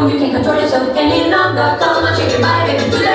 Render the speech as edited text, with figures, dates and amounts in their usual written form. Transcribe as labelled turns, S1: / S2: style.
S1: know you can't control yourself any longer. Come on, shake your body, baby, do that.